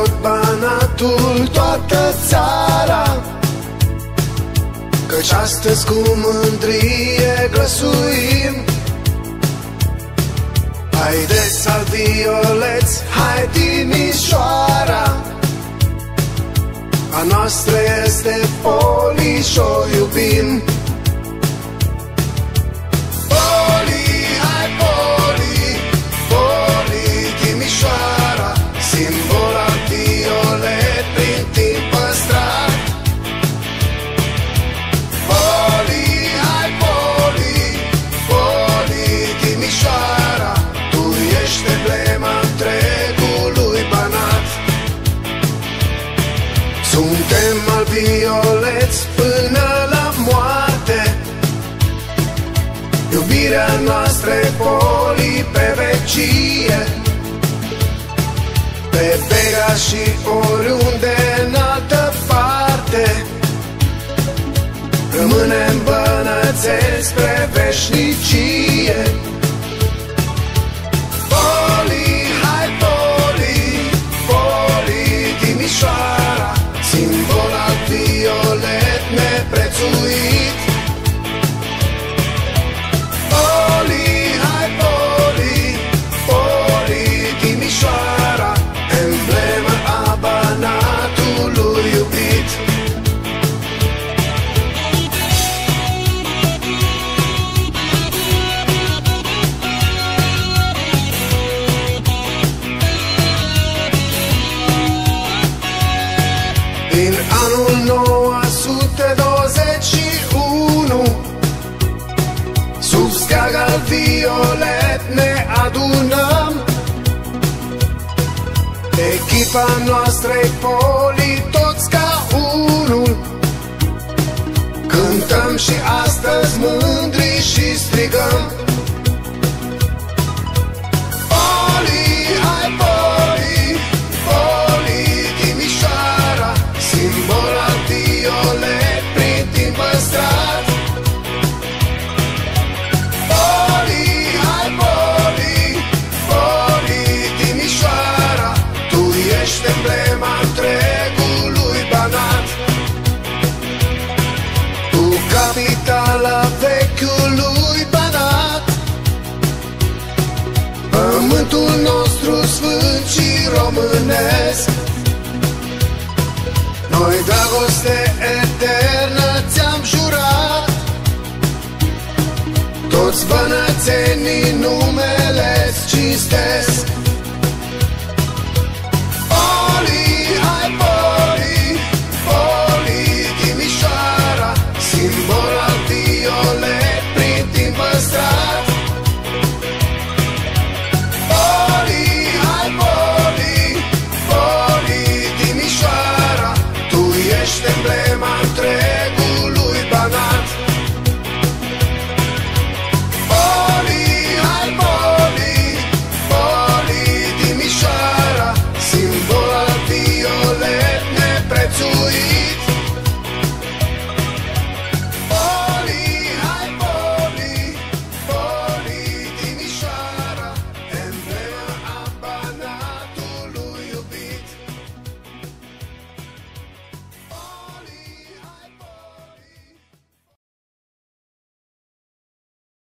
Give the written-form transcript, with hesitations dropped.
tot Banatul, toată țara, căci astăzi cu mândrie glăsuim. Haideți al violeți, hai Timișoara, a noastră este Poli și-o iubim. Poli, hai Poli, Poli, Timișoara, simbol al violet prin timp păstrat. Poli, hai Poli, Poli, Timișoara, tu ești emblema întregului Banat. Suntem al violeți până la moarte, iubirea noastră e Poli pe vecie. Pe Bega și oriunde în altă parte, rămânem bănățeni spre veșnicie. Poli, hai Poli, Poli, Timișoara, simbol al violet neprețuit. Poli, hai Poli, Poli, Timișoara, emblema a Banatului iubit. Din anul 921, sub steag al violet ne adunăm. Echipa noastră-i Poli, toți ca unul, cântăm și astăzi mândri și strigăm. Poli, hai Poli, Poli, Timișoara, simbol al violet prin timp păstrat. Poli, hai Poli, Poli, Timișoara, tu ești emblema întregului Banat. Tu capitala vechiului Banat, pământul nostru sfânt și românesc. Noi dragoste eternă ți-am jurat, toți bănățenii numele-ți cinstesc.